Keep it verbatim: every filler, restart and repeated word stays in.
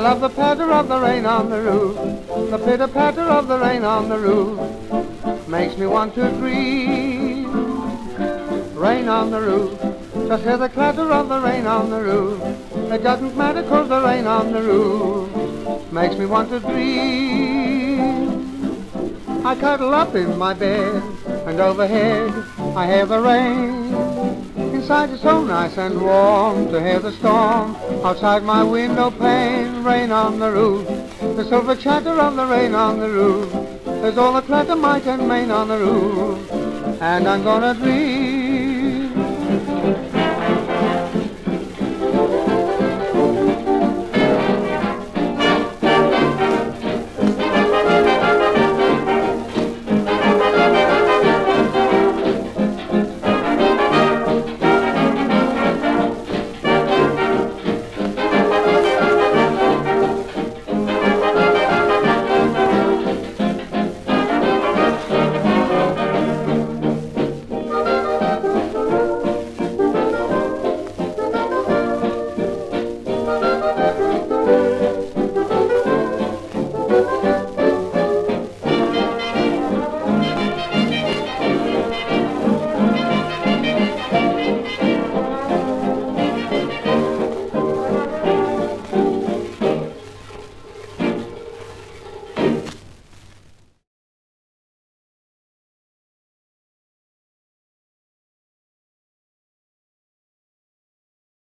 love the patter of the rain on the roof. The pitter-patter of the rain on the roof makes me want to dream. Rain on the roof, just hear the clatter of the rain on the roof. It doesn't matter 'cause the rain on the roof makes me want to dream. I cuddle up in my bed, and overhead I hear the rain. Inside it's so nice and warm to hear the storm outside my window pane. Rain on the roof, the silver chatter of the rain on the roof. There's all the clatter, might and main on the roof, and I'm gonna dream.